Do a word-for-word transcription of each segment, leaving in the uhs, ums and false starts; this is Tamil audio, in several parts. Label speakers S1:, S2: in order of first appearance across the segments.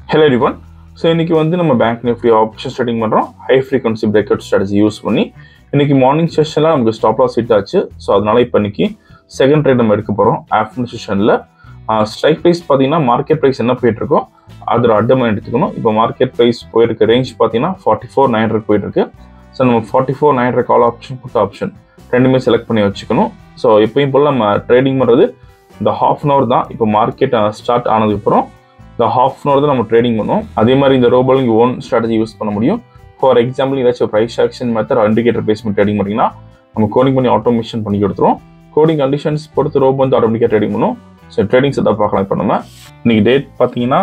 S1: Hello everyone. So இன்னைக்கு வந்து நம்ம bank nifty options trading பண்றோம் high frequency breakout strategy use பண்ணி. இன்னைக்கு மார்னிங் செஷன்ல நமக்கு ஸ்டாப் லாஸ் ஹிட் ஆச்சு. சோ அதனால இப்போ இன்னைக்கு செகண்ட் ட்ரேட் நம்ம எடுக்க போறோம். ஆஃப்டர்நூன் செஷன்ல ஸ்ட்ரைக் பிரைஸ் பாத்தீங்கன்னா மார்க்கெட் பிரைஸ் என்ன போயிட்டு இருக்கோ அதோட அட்டம் எடுத்துக்கணும். இப்போ மார்க்கெட் பிரைஸ் போயிருக்கு ரேஞ்ச் பாத்தீங்கன்னா ஃபார்ட்டி ஃபோர் நைன் ஹண்ட்ரட் போயிட்டு இருக்கு. ஸோ நம்ம forty four nine hundred call option put option ரெண்டுமே செலக்ட் பண்ணி வச்சுக்கணும். ஸோ எப்பயும் போல நம்ம ட்ரேடிங் பண்றது இந்த ஹாஃப் அன் அவர் தான். இப்போ மார்க்கெட் ஸ்டார்ட் ஆனதுக்கு அப்புறம் இந்த ஹாஃப் அன் அவர் தான் நம்ம ட்ரேடிங் பண்ணுவோம். அதே மாதிரி இந்த ரோபோல இங்கே ஓன் ஸ்ட்ராட்டஜி யூஸ் பண்ண முடியும். ஃபார் எக்ஸாம்பிள் ஏதாச்சும் price action method indicator base பண்ணி ட்ரேடிங் பண்ணிங்கன்னா நம்ம கோடிங் பண்ணி ஆட்டோமேஷன் பண்ணி கொடுத்துருவோம். கோடிங் கண்டிஷன்ஸ் பொறுத்து ரோபோ வந்து ஆட்டோமேட்டிக்காக ட்ரேடிங் பண்ணுவோம். ஸோ ட்ரேடிங் செட்டப் பார்க்கலாம். இப்போ நம்ம இன்னைக்கு டேட் பார்த்தீங்கன்னா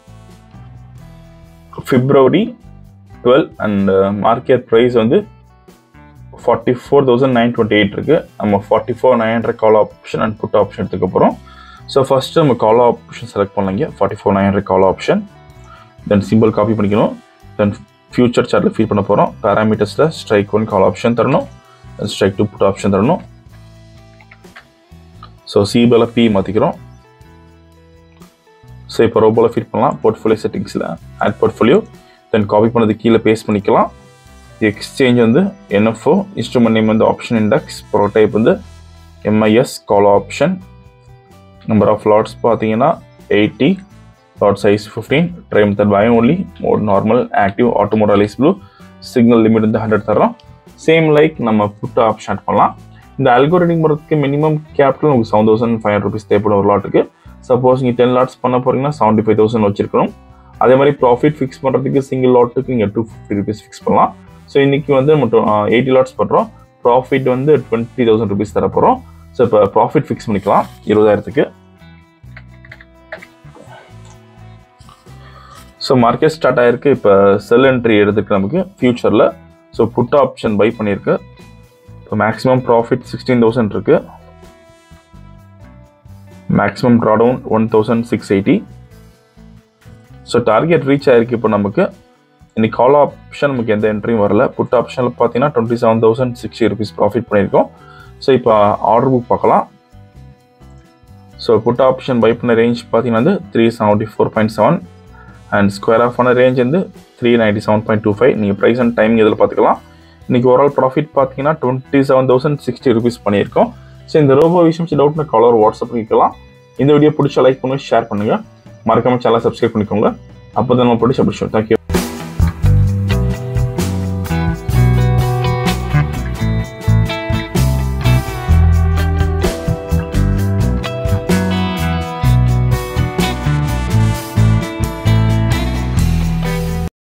S1: February twelve and market price வந்து forty four thousand nine twenty eight இருக்கு. நம்ம forty four nine hundred call option and put option எடுத்துக்க போகிறோம். ஸோ ஃபர்ஸ்ட் நம்ம கால் ஆப்ஷன் செலக்ட் பண்ணலாங்க. Forty four nine hundred call option then simple copy பண்ணிக்கணும். தென் ஃபியூச்சர் சார்ட்டில் ஃபீல் பண்ண போகிறோம். பேராமீட்டர்ஸில் ஸ்ட்ரைக் ஒன் கால் ஆப்ஷன் தரணும். Then strike two put option தரணும். ஸோ சிபிஎல் பி மாற்றிக்கிறோம். ஸோ இப்போ ரோபோவில் ஃபீல் பண்ணலாம். போர்ட்ஃபோலியோ செட்டிங்ஸில் ஆட் போர்ட்ஃபோலியோ தென் காப்பி பண்ணது கீழே பேஸ்ட் பண்ணிக்கலாம். எக்ஸ்சேஞ்ச் வந்து என்எஃப்ஓ, இன்ஸ்ட்ருமெண்ட் நேம் வந்து ஆப்ஷன் இண்டெக்ஸ், ப்ரோடைப் வந்து MIS call option. Number of lots பார்த்தீங்கன்னா eighty, lot size fifteen, trade method buy only, mode normal, active, auto mode Alice Blue, signal limit வந்து ஹண்ட்ரட் தரோம். சேம் லைக் நம்ம புட் ஆப்ஷன் ஆட் பண்ணலாம். இந்த அல்கோ ட்ரேடிங் பண்ணுறதுக்கு மினிமம் கேபிட்டல் உங்களுக்கு seven thousand five hundred rupees தேவைப்படும் ஒரு லாட்டுக்கு. சப்போஸ் நீங்கள் டென் லாட்ஸ் பண்ண போகிறீங்கன்னா செவன்ட்டி ஃபைவ் தௌசண்ட் வச்சிருக்கணும். அதே மாதிரி ப்ராஃபிட் ஃபிக்ஸ் பண்ணுறதுக்கு சிங்கிள் லாட்டுக்கு நீங்கள் டூ ஃபிஃப்டி ருபீஸ் ஃபிக்ஸ் பண்ணலாம். ஸோ இன்றைக்கி வந்து மட்டும் எயிட்டி லாட்ஸ் பண்ணுறோம். ப்ராஃபிட் வந்து டுவெண்ட்டி தௌசண்ட் ருபீஸ் தர போகிறோம். ஸோ இப்போ ப்ராஃபிட் ஃபிக்ஸ் பண்ணிக்கலாம் இருபதாயிரத்துக்கு. ஸோ மார்க்கெட் ஸ்டார்ட் ஆகிருக்கு. இப்போ செல் என்ட்ரி எடுத்துக்கு நமக்கு ஃபியூச்சரில். ஸோ புட் ஆப்ஷன் பை பண்ணியிருக்கு. இப்போ மேக்ஸிமம் ப்ராஃபிட் சிக்ஸ்டீன் தௌசண்ட் இருக்குது. Maximum draw down one thousand six eighty. So target reach ஆகிருக்கு. இப்போ நமக்கு இன்னைக்கு கால் ஆப்ஷன் நமக்கு எந்த என்ட்ரியும் வரல. புட் ஆப்ஷனில் பார்த்தீங்கன்னா twenty seven thousand sixty rupees profit பண்ணியிருக்கோம். ஸோ இப்போ ஆர்டர் புக் பார்க்கலாம். ஸோ புட் ஆப்ஷன் பை பண்ண ரேஞ்ச் பார்த்தீங்கன்னா வந்து three seventy four point seven and square off ஆன ரேஞ்ச் வந்து three ninety seven point two five. நீங்கள் ப்ரைஸ் அண்ட் டைமிங் இதில் பார்த்துக்கலாம். இன்றைக்கி ஓவரால் ப்ராஃபிட் பார்த்தீங்கன்னா twenty seven thousand sixty rupees பண்ணியிருக்கோம். ஸோ இந்த ரோபோ விஷயம் டவுட்னு காலர் வாட்ஸ்அப் பண்ணிக்கலாம். இந்த வீடியோ பிடிச்சா லைக் பண்ணுங்கள், ஷேர் பண்ணுங்கள். மறக்காமல் சேனலை சப்ஸ்கிரைப் பண்ணிக்கோங்க. அப்போ தான் நம்ம பிடிச்ச விஷயம். தேங்க்யூ.